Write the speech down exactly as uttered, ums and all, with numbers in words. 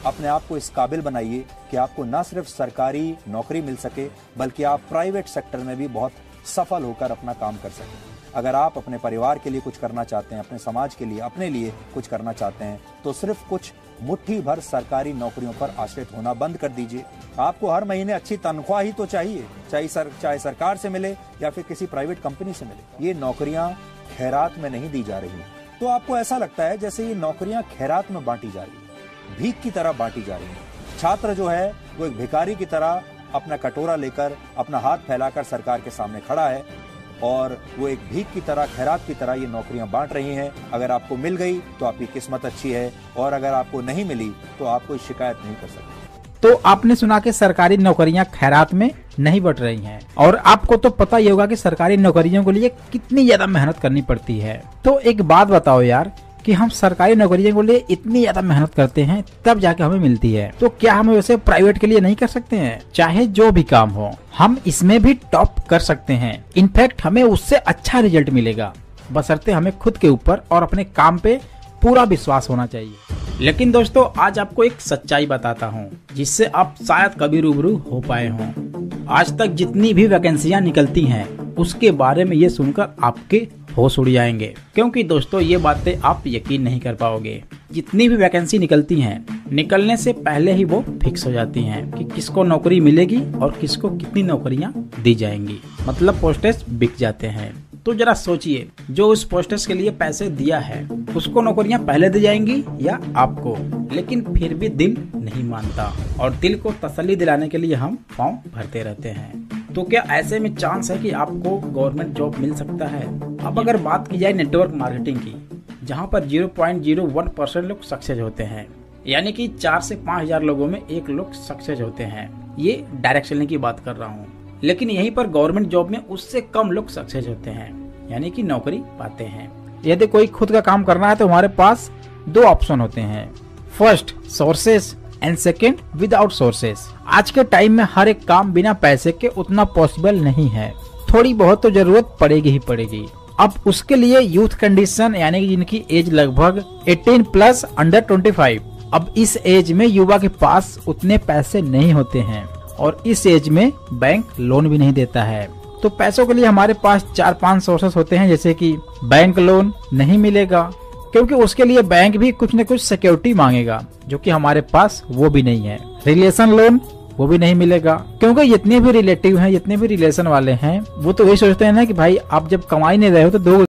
अपने आप को इस काबिल बनाइए कि आपको न सिर्फ सरकारी नौकरी मिल सके बल्कि आप प्राइवेट सेक्टर में भी बहुत सफल होकर अपना काम कर सकें। अगर आप अपने परिवार के लिए कुछ करना चाहते हैं, अपने समाज के लिए, अपने लिए कुछ करना चाहते हैं, तो सिर्फ कुछ मुट्ठी भर सरकारी नौकरियों पर आश्रित होना बंद कर दीजिए। आपको हर महीने अच्छी तनख्वाह ही तो चाहिए, चाहे सर चाहे सरकार से मिले या फिर किसी प्राइवेट कंपनी से मिले। ये नौकरियां खैरात में नहीं दी जा रही, तो आपको ऐसा लगता है जैसे ये नौकरियां खैरात में बांटी जा रही है, भीख की तरह बांटी जा रही है। छात्र जो है वो एक भिखारी की तरह अपना कटोरा लेकर अपना हाथ फैलाकर सरकार के सामने खड़ा है और वो एक भीख की तरह, खैरात की तरह ये नौकरियां बांट रही हैं। अगर आपको मिल गई तो आपकी किस्मत अच्छी है और अगर आपको नहीं मिली तो आप कोई शिकायत नहीं कर सकते। तो आपने सुना कि सरकारी नौकरियां खैरात में नहीं बट रही हैं और आपको तो पता ही होगा कि सरकारी नौकरियों के लिए कितनी ज्यादा मेहनत करनी पड़ती है। तो एक बात बताओ यार कि हम सरकारी नौकरियों के लिए इतनी ज्यादा मेहनत करते हैं तब जाके हमें मिलती है, तो क्या हम वैसे प्राइवेट के लिए नहीं कर सकते हैं? चाहे जो भी काम हो हम इसमें भी टॉप कर सकते हैं। इनफैक्ट हमें उससे अच्छा रिजल्ट मिलेगा, बशर्ते हमें खुद के ऊपर और अपने काम पे पूरा विश्वास होना चाहिए। लेकिन दोस्तों आज आपको एक सच्चाई बताता हूँ जिससे आप शायद कभी रूबरू हो पाए हों। आज तक जितनी भी वैकेंसियां निकलती हैं उसके बारे में ये सुनकर आपके होश उड़ जाएंगे, क्योंकि दोस्तों ये बातें आप यकीन नहीं कर पाओगे। जितनी भी वैकेंसी निकलती हैं निकलने से पहले ही वो फिक्स हो जाती हैं कि किसको नौकरी मिलेगी और किसको कितनी नौकरियां दी जाएंगी, मतलब पोस्टेज बिक जाते हैं। तो जरा सोचिए, जो उस पोस्टेज के लिए पैसे दिया है उसको नौकरियां पहले दी जाएंगी या आपको? लेकिन फिर भी दिल नहीं मानता और दिल को तसल्ली दिलाने के लिए हम फॉर्म भरते रहते हैं। तो क्या ऐसे में चांस है कि आपको गवर्नमेंट जॉब मिल सकता है? अब अगर बात की जाए नेटवर्क मार्केटिंग की, जहां पर zero point zero one percent लोग सक्सेस होते हैं, यानी कि चार से पाँच हजार लोगों में एक लोग सक्सेस होते हैं, ये डायरेक्ट सेलिंग की बात कर रहा हूँ। लेकिन यहीं पर गवर्नमेंट जॉब में उससे कम लोग सक्सेस होते हैं, यानी कि नौकरी पाते हैं। यदि कोई खुद का काम करना है तो हमारे पास दो ऑप्शन होते हैं, first sources and second without sources. आज के टाइम में हर एक काम बिना पैसे के उतना पॉसिबल नहीं है, थोड़ी बहुत तो जरूरत पड़ेगी ही पड़ेगी। अब उसके लिए यूथ कंडीशन यानी कि जिनकी एज लगभग अठारह प्लस अंडर पच्चीस, अब इस एज में युवा के पास उतने पैसे नहीं होते हैं और इस एज में बैंक लोन भी नहीं देता है। तो पैसों के लिए हमारे पास चार पांच सोर्सेस होते हैं, जैसे कि बैंक लोन नहीं मिलेगा क्योंकि उसके लिए बैंक भी कुछ न कुछ सिक्योरिटी मांगेगा जो कि हमारे पास वो भी नहीं है। रिलेशन लोन वो भी नहीं मिलेगा क्योंकि जितने भी रिलेटिव हैं, जितने भी रिलेशन वाले हैं वो तो वही सोचते हैं ना कि भाई आप जब कमा ही नहीं रहे हो तो दो